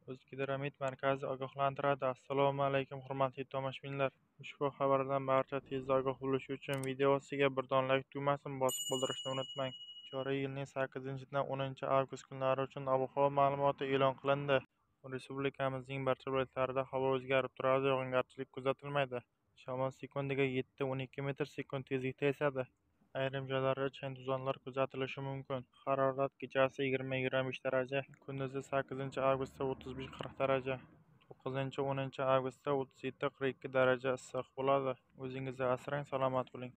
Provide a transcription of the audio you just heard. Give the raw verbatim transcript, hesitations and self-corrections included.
O'zgidromet markazi ogohlantiradi. Assalomu alaykum, hurmatli tomoshabinlar. Ushbu xabardan barcha tezda ogoh bo'lishi uchun videosiga bir don like tugmasini bosib qoldirishni unutmang. Joriy yilning sakkizinchidan o'ninchi avgust kunlari uchun ob-havo ma'lumoti e'lon qilindi. Respublikamizning barcha viloyatlarida havo o'zgarib turadi, yog'ingarchilik kuzatilmaydi. Shamol sekundiga yetti o'n ikki metr sekund tezlikda esadi. Ayrim joylarda chang-to'zonlar kuzatilishi mumkin. Harorat kechasi yigirma yigirma besh daraja, kunduzi sakkizinchi avgustda o'ttiz besh qirq daraja, to'qqizinchi o'ninchi avgustda o'ttiz yetti qirq ikki daraja issiq bo'ladi. O'zingizni asrang, salomat bo'ling.